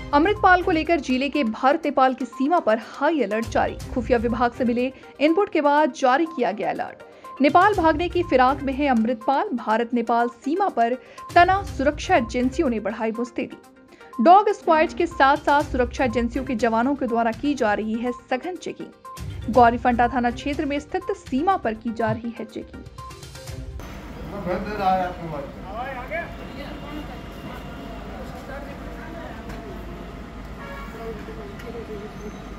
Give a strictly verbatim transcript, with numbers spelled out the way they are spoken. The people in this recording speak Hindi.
अमृतपाल को लेकर जिले के भारत नेपाल की सीमा पर हाई अलर्ट जारी। खुफिया विभाग से मिले इनपुट के बाद जारी किया गया अलर्ट। नेपाल भागने की फिराक में है अमृतपाल। भारत नेपाल सीमा पर तैनात सुरक्षा एजेंसियों ने बढ़ाई मुस्तैदी। डॉग स्क्वाड के साथ साथ सुरक्षा एजेंसियों के जवानों के द्वारा की जा रही है सघन चेकिंग। गौरीफंटा थाना क्षेत्र में स्थित सीमा पर की जा रही है चेकिंग। Thank you.